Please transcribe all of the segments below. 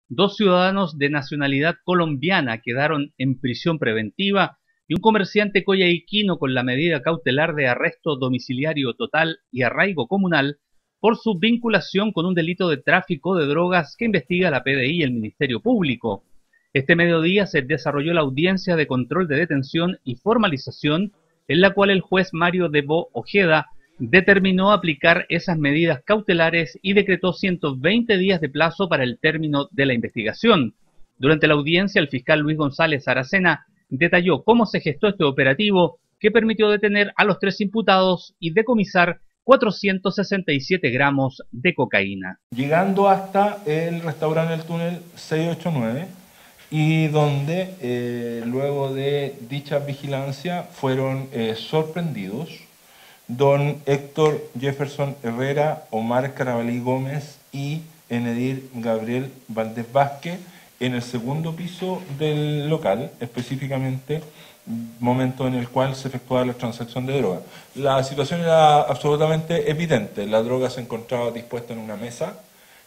Dos ciudadanos de nacionalidad colombiana quedaron en prisión preventiva y un comerciante coyhaiquino con la medida cautelar de arresto domiciliario total y arraigo comunal por su vinculación con un delito de tráfico de drogas que investiga la PDI y el Ministerio Público. Este mediodía se desarrolló la audiencia de control de detención y formalización, en la cual el juez Mario Debo Ojeda determinó aplicar esas medidas cautelares y decretó 120 días de plazo para el término de la investigación. Durante la audiencia, el fiscal Luis González Aracena detalló cómo se gestó este operativo que permitió detener a los tres imputados y decomisar 467 gramos de cocaína. Llegando hasta el restaurante El Túnel 689 y donde luego de dicha vigilancia fueron sorprendidos don Héctor Jefferson Herrera, Omar Carabalí Gómez y Enedir Gabriel Valdés Vázquez en el segundo piso del local, específicamente momento en el cual se efectuaba la transacción de droga. La situación era absolutamente evidente, la droga se encontraba dispuesta en una mesa,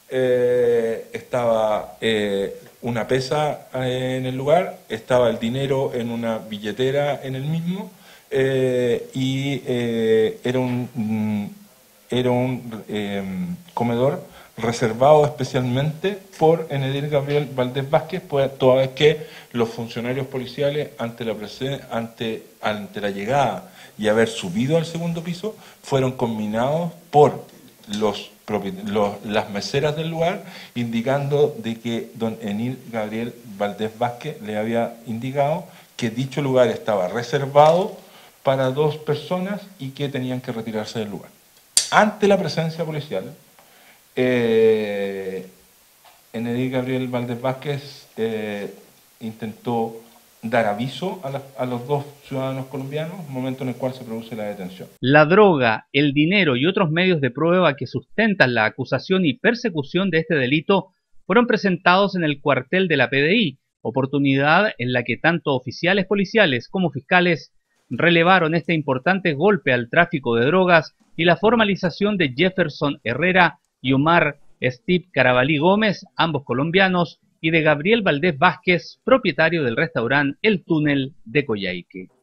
estaba una pesa en el lugar, estaba el dinero en una billetera en el mismo, era un comedor reservado especialmente por Enedir Gabriel Valdés Vázquez, pues, toda vez que los funcionarios policiales ante la llegada y haber subido al segundo piso fueron conminados por las meseras del lugar, indicando de que don Enedir Gabriel Valdés Vázquez le había indicado que dicho lugar estaba reservado para dos personas y que tenían que retirarse del lugar. Ante la presencia policial, Enedir Gabriel Valdés Vázquez intentó dar aviso a los dos ciudadanos colombianos, momento en el cual se produce la detención. La droga, el dinero y otros medios de prueba que sustentan la acusación y persecución de este delito fueron presentados en el cuartel de la PDI, oportunidad en la que tanto oficiales policiales como fiscales relevaron este importante golpe al tráfico de drogas y la formalización de Jefferson Herrera y Omar Steve Carabalí Gómez, ambos colombianos, y de Gabriel Valdés Vázquez, propietario del restaurante El Túnel de Coyhaique.